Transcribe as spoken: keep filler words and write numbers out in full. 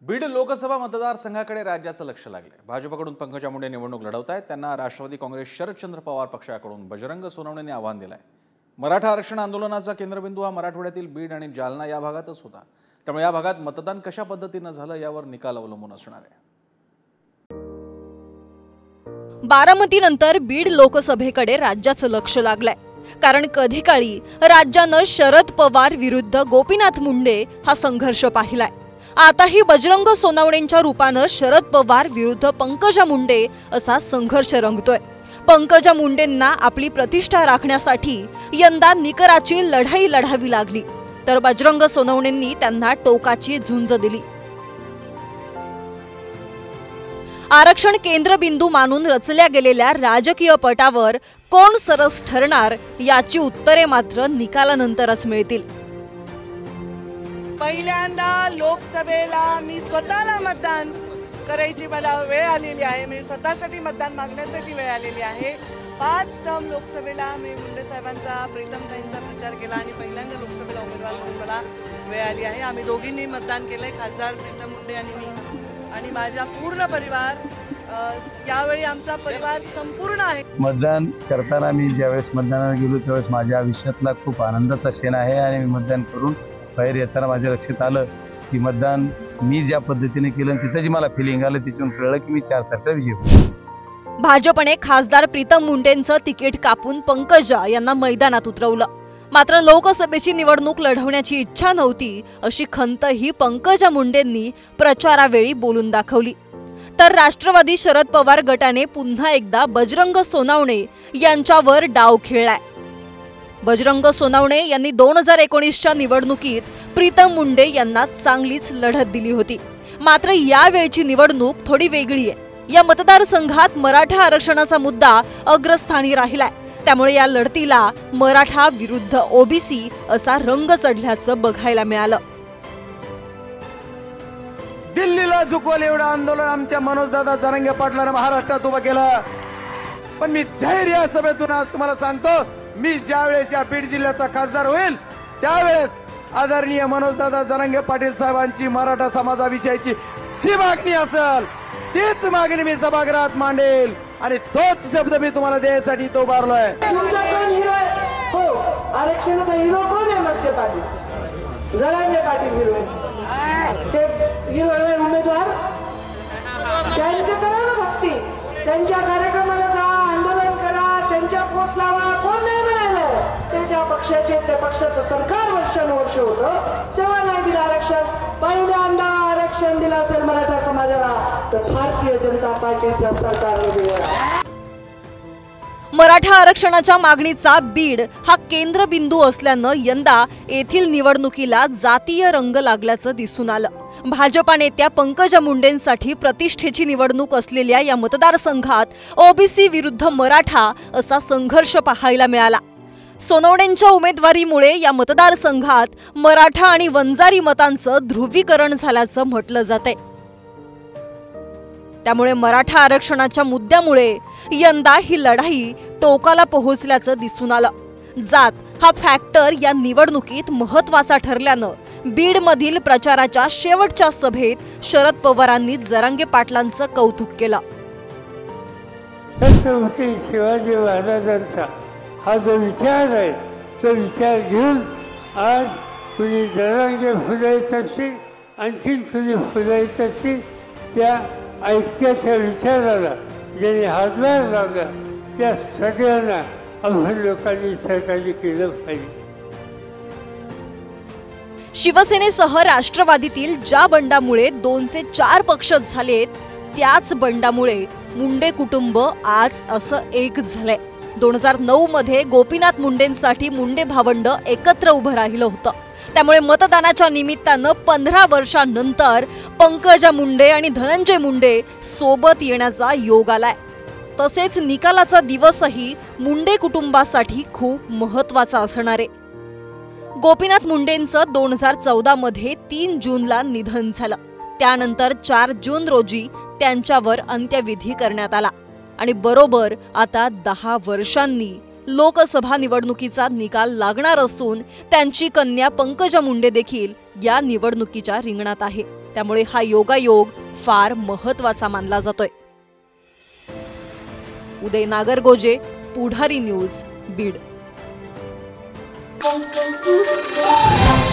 बीड लोकसभा मतदारसंघाकडे राज्याचं लक्ष लागले। भाजपकडून पंकजा मुंडे निवडणूक लढवत आहेत। त्यांना राष्ट्रवादी काँग्रेस शरदचंद्र पवार पक्षाकडून बजरंग सोनवणेंनी आव्हान दिलंय। मराठा आरक्षण आंदोलनाचा केंद्रबिंदू हा मराठवाड्यातील बीड आणि जालना या भागातच होता। त्यामुळे या भागात मतदान कशा पद्धतीने झालं यावर निकाल अवलंबून असणार आहे। बारामतीनंतर बीड लोकसभेकडे राज्याचं लक्ष लागलंय, कारण कधी काळी राज्यानं शरद पवार विरुद्ध गोपीनाथ मुंडे हा संघर्ष पाहिलाय। आताही बजरंग सोनवणेंच्या रूपानं शरद पवार विरुद्ध पंकजा मुंडे असा संघर्ष रंगतोय। पंकजा मुंडेंना आपली प्रतिष्ठा राखण्यासाठी यंदा निकराची लढाई लढावी लागली, तर बजरंग सोनवणेंनी त्यांना टोकाची झुंज दिली। आरक्षण केंद्रबिंदू मानून रचल्या गेलेल्या राजकीय पटावर कोण सरस ठरणार याची उत्तरे मात्र निकालानंतरच मिळतील। पहिल्यांदा लोकसभेला मी स्वतःला मतदान करायची मला वेळ आलेली आहे। मी स्वतःसाठी मतदान मागण्यासाठी वेळ आलेली आहे। पाच टर्म लोकसभेला मी मुंडे साहेबांचा प्रीतमताईंचा प्रचार केला आणि पहिल्यांदा लोकसभेला उमेदवार म्हणून मला वेळ आली आहे। आम्ही दोघींनी मतदान केलंय, खासदार प्रीतम मुंडे आणि मी आणि माझा पूर्ण परिवार। यावेळी आमचा परिवार संपूर्ण आहे। मतदान करताना मी ज्यावेळेस मतदानाला गेलो त्यावेळेस माझ्या आयुष्यातला खूप आनंदाचा क्षण आहे आणि मी मतदान करून बाहेर येताना माझ्या लक्षात आलं की मतदान मी ज्या पद्धतीने केलं तिथं जी मला फिलिंग आलं त्याच्यातून कळलं की मी चार तारखेला विजयी होतो। भाजपने खासदार प्रीतम मुंडेंचं तिकीट कापून पंकजा यांना मैदानात उतरवलं, मात्र लोकसभेची निवडणूक लढवण्याची इच्छा नव्हती अशी खंतही पंकजा मुंडेंनी प्रचारावेळी बोलून दाखवली। तर राष्ट्रवादी शरद पवार गटाने पुन्हा एकदा बजरंग सोनवणे यांच्यावर डाव खेळलाय। बजरंग सोनवणे यांनी दोन हजार एकोणीसच्या निवडणुकीत प्रीतम मुंडे यांना चांगलीच लढत दिली होती, मात्र यावेळची निवडणूक थोडी वेगळी आहे। या मतदारसंघात मराठा आरक्षणाचा मुद्दा अग्रस्थानी राहिलाय, त्यामुळे या लढतीला मराठा विरुद्ध ओबीसी असा रंग चढल्याचं बघायला मिळालं। दिल्लीला झुकवलं एवढं आंदोलन आमच्या मनोजदादा जरांगे पाटलांनी महाराष्ट्रात उभं केलं, पण मी जाहीर या सभेतून आज तुम्हाला सांगतो, मी ज्यावेळेस या बीड जिल्ह्याचा खासदार होईल त्यावेळेस आदरणीय मनोजदादा जरांगे पाटील साहेबांची मराठा समाजाविषयीची जी मागणी असेल तीच मागणी मी सभागृहात मांडेल आणि तोच शब्द मी तुम्हाला द्यायसाठी तो उभारलोय। तुमचा कोण हिरो आहे? हो, आरक्षणाचा हिरो कोण आहे? मस्के पाटील, जरांगे पाटील हिरो आहे। ते हिरो आहे उमेदवार, त्यांचं करा ना भक्ती, त्यांच्या कार्यक्रमाला जा, आंदोलन करा, त्यांच्या पोस्ट लावा, कोण नाही म्हणालं। त्याच्या पक्षाचे त्या पक्षाचं सरकार वर्षानुवर्ष होतं तेव्हा नाही दिलं आरक्षण। पहिल्यांदा आरक्षण दिलं असेल मराठा समाजाला तर भारतीय जनता पार्टीच्या सरकारने दिलं। मराठा आरक्षणाच्या मागणीचा बीड हा केंद्रबिंदू असल्यानं यंदा येथील निवडणुकीला जातीय रंग लागल्याचं दिसून आलं। भाजपा नेत्या पंकजा मुंडेंसाठी प्रतिष्ठेची निवडणूक असलेल्या या मतदारसंघात ओबीसी विरुद्ध मराठा असा संघर्ष पाहायला मिळाला। सोनवणेंच्या उमेदवारीमुळे या मतदारसंघात मराठा आणि वंजारी मतांचं ध्रुवीकरण झाल्याचं म्हटलं जातंय। त्यामुळे मराठा आरक्षणाच्या मुद्द्यामुळे यंदा ही लढाई टोकाला पोहोचल्याचं दिसून आलं। जात हा फॅक्टर या निवडणुकीत महत्त्वाचा ठरल्यानं बीड मधील प्रचाराच्या शेवटच्या सभेत शरद पवारांनी जरांगे पाटलांचं कौतुक केलं। छत्रपती शिवाजी महाराजांचा हा जो विचार आहे तो विचार घेऊन आज तुझी जरांगे फुलायत असतील, आणखी तुझी फुलायत असतील, त्या ऐक्याच्या विचाराला ज्यांनी हातभार लावला त्या सगळ्यांना आपण लोकांनी सहकार्य केलं पाहिजे। शिवसेनेसह राष्ट्रवादीतील ज्या बंडामुळे दोनचे चार पक्ष झालेत त्याच बंडामुळे मुंडे कुटुंब आज असं एक झालंय। दोन हजार नऊ मध्ये गोपीनाथ मुंडेंसाठी मुंडे भावंड एकत्र उभं राहिलं होतं, त्यामुळे मतदानाच्या निमित्तानं पंधरा वर्षांनंतर पंकजा मुंडे आणि धनंजय मुंडे सोबत येण्याचा योग आलाय। तसेच निकालाचा दिवसही मुंडे कुटुंबासाठी खूप महत्त्वाचा असणार आहे। गोपीनाथ मुंडेंचं दोन हजार चौदा मध्ये तीन जूनला निधन झालं, त्यानंतर चार जून रोजी त्यांच्यावर अंत्यविधी करण्यात आला आणि बरोबर आता दहा वर्षांनी लोकसभा निवडणुकीचा निकाल लागणार असून त्यांची कन्या पंकजा मुंडे देखील या निवडणुकीच्या रिंगणात आहे। त्यामुळे हा योगायोग फार महत्त्वाचा मानला जातोय. उदय नागरगोजे, पुढारी न्यूज, बीड.